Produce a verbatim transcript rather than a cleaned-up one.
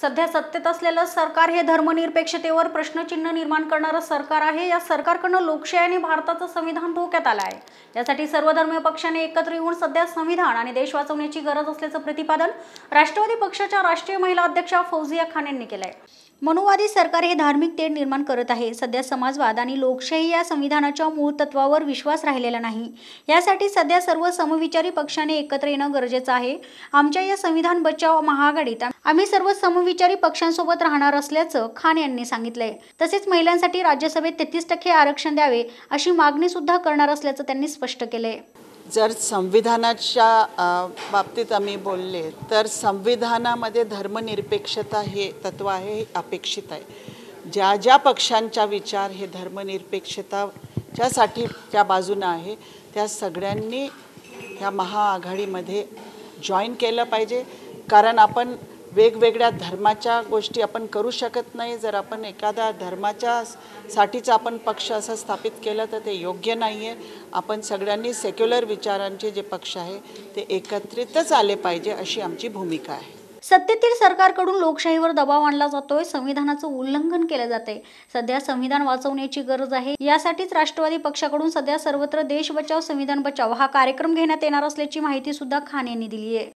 सध्या सत्तेत असलेलं सरकार हे धर्मनिरपेक्षतेवर प्रश्नचिन्ह निर्माण करणारं सरकार आहे। या सरकारकडून लोकशाही आणि भारताचं संविधान धोक्यात आलं आहे। यासाठी सर्व धर्मीय पक्षांनी एकत्र येऊन सध्या संविधान आणि देश वाचवण्याची गरज असल्याचं प्रतिपादन राष्ट्रवादी पक्षाच्या राष्ट्रीय महिला अध्यक्षा फौजिया खान यांनी केलं आहे। मनुवादी सरकार हे धार्मिक तेढ निर्माण करत आहे। सध्या समाजवाद आणि लोकशाही या संविधानाच्या मूळ तत्वावर विश्वास राहिलेला नाही। यासाठी सध्या सर्व समविचारी पक्षांनी एकत्र येणं गरजेचं आहे। आमच्या या संविधान बचाव महाआघाडीत आम्ही सर्व समविचारी पक्षांसोबत राहणार असल्याचं खान यांनी सांगितलंय। तसेच महिलांसाठी राज्यसभेत तेहतीस टक्के आरक्षण द्यावे अशी मागणी सुद्धा करणार असल्याचं त्यांनी स्पष्ट केलंय। जर संविधानाच्या बाबतीत आम्ही बोलले तर संविधानामध्ये धर्मनिरपेक्षता हे तत्व आहे, हे अपेक्षित आहे। ज्या ज्या पक्षांचा विचार हे धर्मनिरपेक्षताच्यासाठी त्या बाजूने आहे त्या सगळ्यांनी ह्या महाआघाडीमध्ये जॉईन केलं पाहिजे। कारण आपण वेगवेगळ्या धर्माच्या गोष्टी आपण करू शकत नाही। जर आपण एखाद्या धर्माच्या साठीचा आपण पक्ष असं स्थापित केलं तर ते योग्य नाही आहे। आपण सगळ्यांनी सेक्युलर विचारांचे जे पक्ष आहे ते एकत्रितच आले पाहिजे अशी आमची भूमिका आहे। सत्तेतील सरकारकडून लोकशाहीवर दबाव आणला जातोय, संविधानाचं उल्लंघन केलं जाते। सध्या संविधान वाचवण्याची गरज आहे। यासाठीच राष्ट्रवादी पक्षाकडून सध्या सर्वत्र देश बचाव संविधान बचाव हा कार्यक्रम घेण्यात येणार असल्याची माहिती सुद्धा खान यांनी दिली आहे।